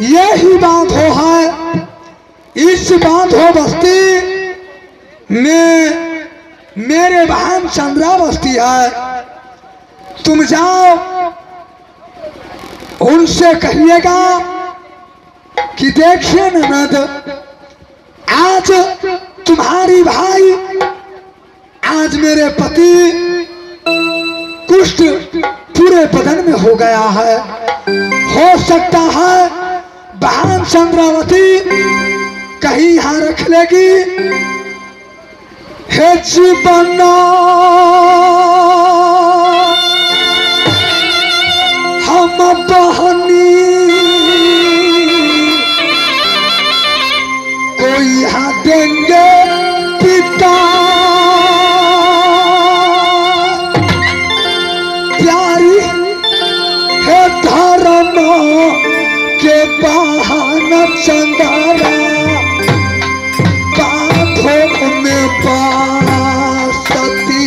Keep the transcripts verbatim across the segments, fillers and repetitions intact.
यही बांधो है, इस बांधो बस्ती में मेरे बहन चंद्रा बस्ती है। तुम जाओ उनसे कहिएगा कि देखिए ननद, आज तुम्हारी भाई, आज मेरे पति कुष्ठ पूरे बदन में हो गया है। हो सकता है बहन चंद्रावती कहीं यहाँ रख लेगी। हे जीवन हम बहनी कोई यहाँ देंगे पिता, प्यारी है धर्म के बहन चंद्रा, बांधो में बासती।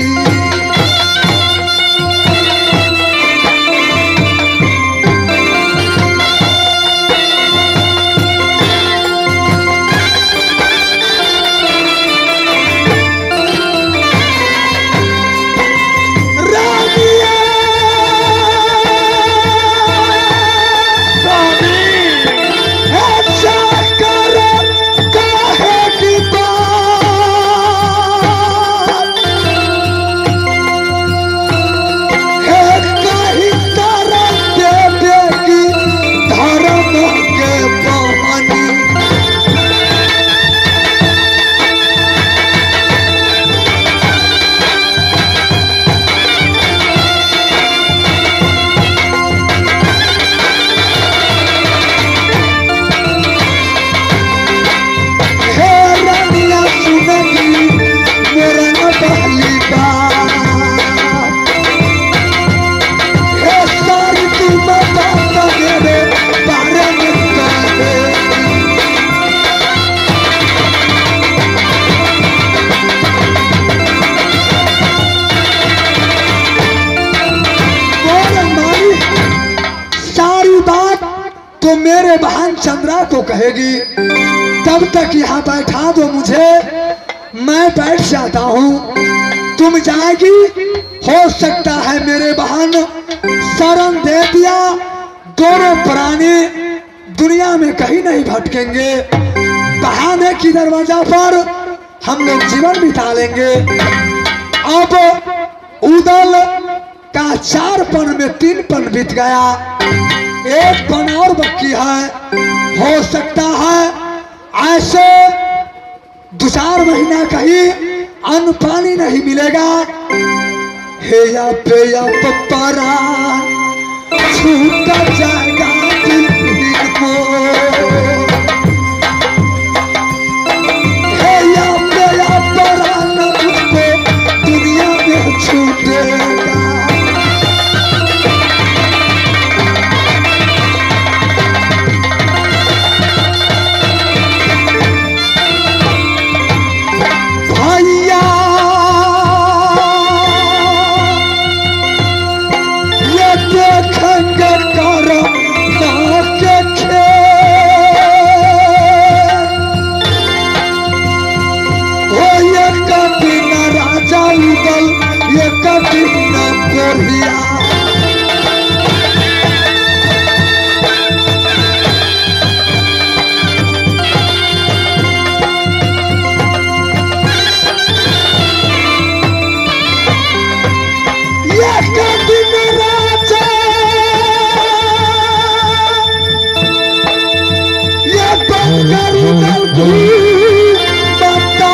तो मेरे बहन चंद्रा को कहेगी, तब तक यहाँ बैठा दो मुझे, मैं बैठ जाता हूँ। तुम जाएगी, हो सकता है मेरे बहन शरण दे दिया, दोनों प्राणी दुनिया में कहीं नहीं भटकेंगे। बहाने की दरवाजा पर हम लोग जीवन बिता लेंगे। अब उदल का चार पन में तीन पन बीत गया, एक पन और बाकी है। हो सकता है ऐसे दो चार महीना कहीं अन्न पानी नहीं मिलेगा। हे या पे या पपरा छूट जाएगा दिल को, हे या पे या परा न मुझको दुनिया में छूटेगा। ये कभी न बोलिया, ये कभी न राजा, ये बंगाल की बता।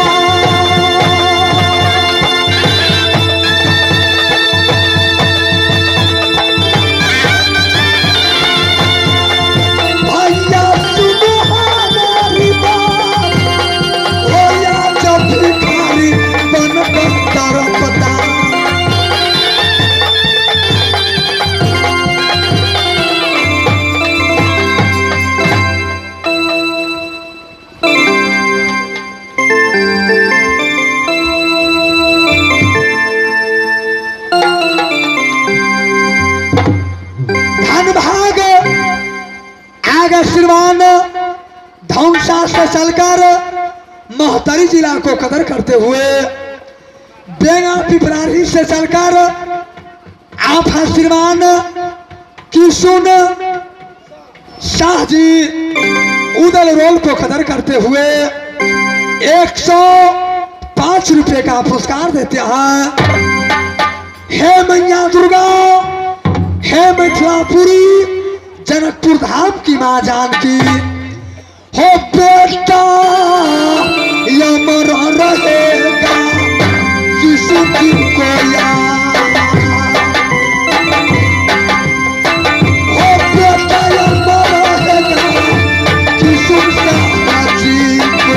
मैं श्रीमान धौमसा से चलकर मोहतरी जिला को कदर करते हुए बेंगा पिपरारी से चलकर आप हैं श्रीमान किशुन शाह जी उदल रोल को कदर करते हुए एक सौ पांच रुपए का पुरस्कार देते हैं। हे मैया दुर्गा, हे मिथिलापुरी जनकपुर धाम की माँ जानकी, हो बेटा यमर रहेगा किसी दिन को याद, हो बेटा यमर रहेगा किसी जी को।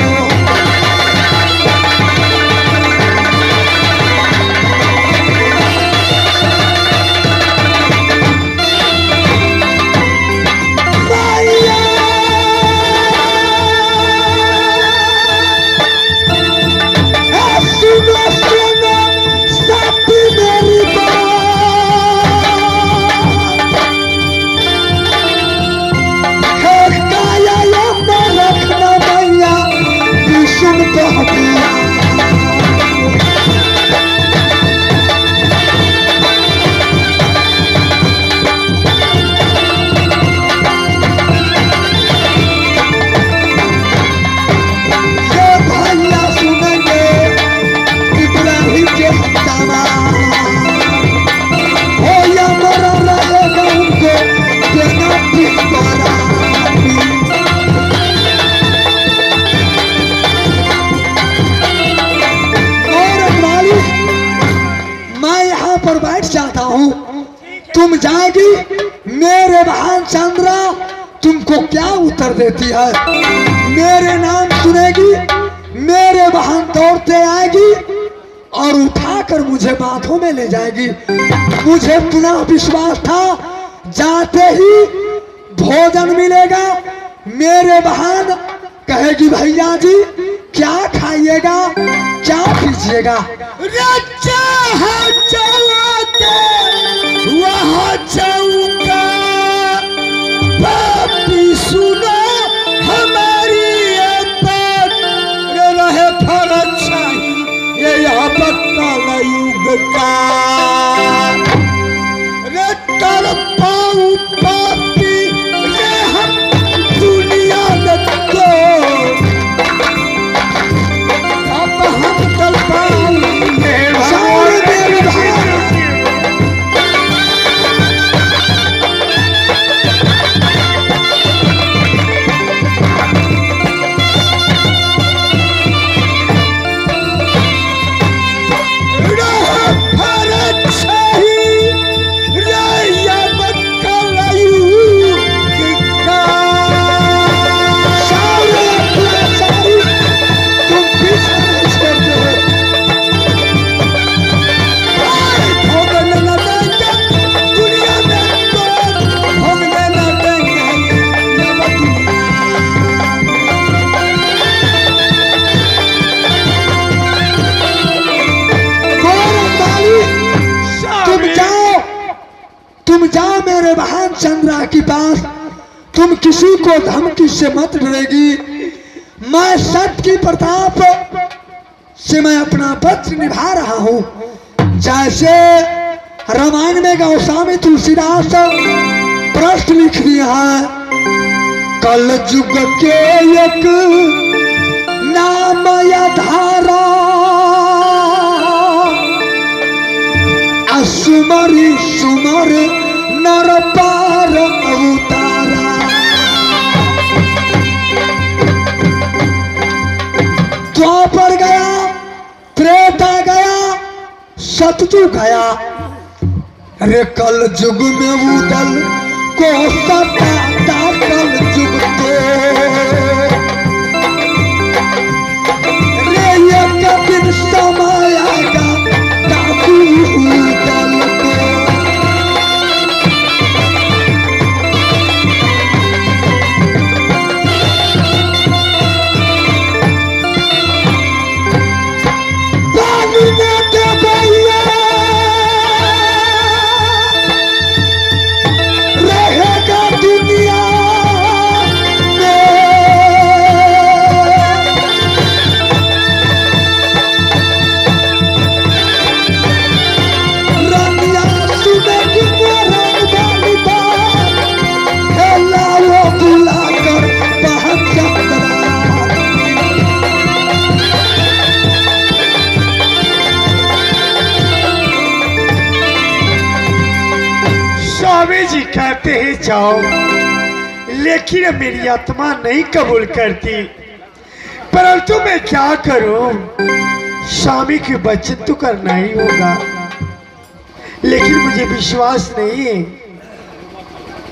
तुम जाएगी मेरे बहन चंद्रा तुमको क्या उत्तर देती है। मेरे नाम सुनेगी मेरे बहन दौड़ते आएगी और उठाकर मुझे बाथों में ले जाएगी। मुझे पुनः विश्वास था जाते ही भोजन मिलेगा। मेरे बहन कहेगी भैया जी क्या खाइएगा क्या पीजिएगा। वहाँ चौका पापी सुनो हमारी ये बात, रे रहे फर्क चाहिए ये यहाँ कल युग का, रे तर पाऊ पापी रे हम दुनिया में तो अब हम कल पाऊंगे चंद्रा के पास। तुम किसी को धमकी से मत डरेगी। मैं सत्य की प्रताप से मैं अपना पत्र निभा रहा हूँ। जैसे रामायण में गोस्वामी तुलसीदास प्रश्न लिख दिया है, कल युग के एक नाम धारा असुमरी सुमर नर पार अवतारा। द्वापर गया, त्रेता गया, सतयुग गया, अरे कल युग में उदल को सताता कल युग तो रे एक दिन समय आएगा ताकू उदल को। रहेगा दुनिया जाओ, लेकिन मेरी आत्मा नहीं कबूल करती। परंतु मैं क्या करूं, स्वामी की वचन तो करना ही होगा। लेकिन मुझे विश्वास नहीं है